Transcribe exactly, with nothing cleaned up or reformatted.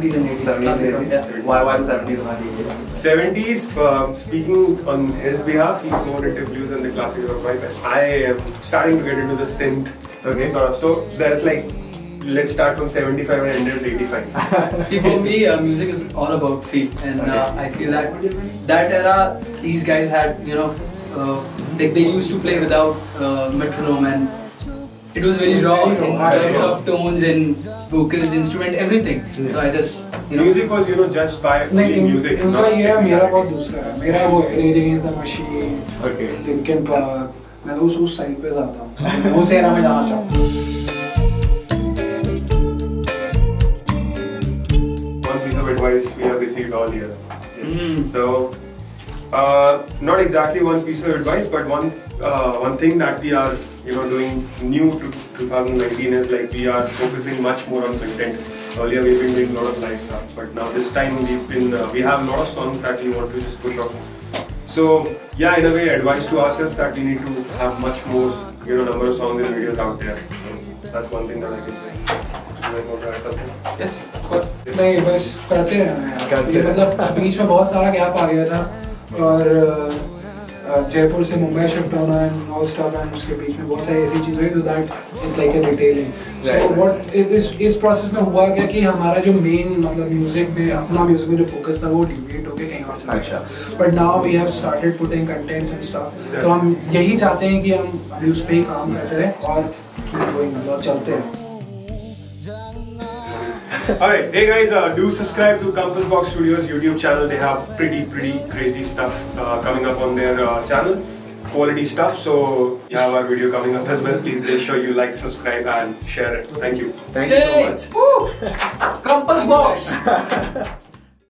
seventies and eighties. seventies, eighties. Yeah. Why, why the seventies? seventies, uh, speaking on his behalf, he's more into blues and the classical of my best. I am starting to get into the synth. Okay. Sort of. So there's like, let's start from seventy-five and end at eighty-five. See, for me, uh, music is all about feel, and Okay. uh, I feel that that era, these guys had, you know, uh, like they used to play without uh, metronome, and it was very raw in terms of tones and vocals, instrument, everything. Yeah. So I just, you know, Music was, you know, judged by only music. इनका not ये है, मेरा technicality. बहुत दूसरा है. मेरा वो Rage Against the Machine, Okay. Linkin Park. मैं तो उस उस साइड पे जाता हूँ. वो सेरा में जाना चाहता हूँ. One piece of advice we have received all year. Yes. Mm. So, uh, not exactly one piece of advice, but one uh, one thing that we are, you know, doing new to twenty nineteen is like we are focusing much more on content. Earlier we've been doing a lot of live stuff, but now this time we've been uh, we have a lot of songs that we want to just push off. So yeah, in a way, advice to ourselves that we need to have much more, you know, number of songs and videos out there. So that's one thing that I can say. Would you like to add something? yes, of course. नहीं बस करते रहना यार. करते ये मतलब बीच में बहुत सारा गैप आ गया था और uh, जयपुर से मुंबई शिफ्ट होना and all stuff and उसके बीच में बहुत सारी ऐसी चीज़ हुई तो that it's like a retailing. So Right. what इस इस प्रोसेस में हुआ क्या कि हमारा जो मेन मतलब म्यूजिक में अपना म्यूजिक में जो फोकस था वो डिविएट होके कहीं और चला गया. But now we have started putting contents and stuff. तो हम यही चाहते हैं कि हम अभी उस पे ही काम करते रहें और keep going मतलब चलते रहें. Alright, hey guys, uh, do subscribe to Compass Box Studios YouTube channel. They have pretty, pretty crazy stuff uh, coming up on their uh, channel. Quality stuff. So, we have our video coming up as well. Please make sure you like, subscribe and share it. Thank you. Thank you so much. Compass Box!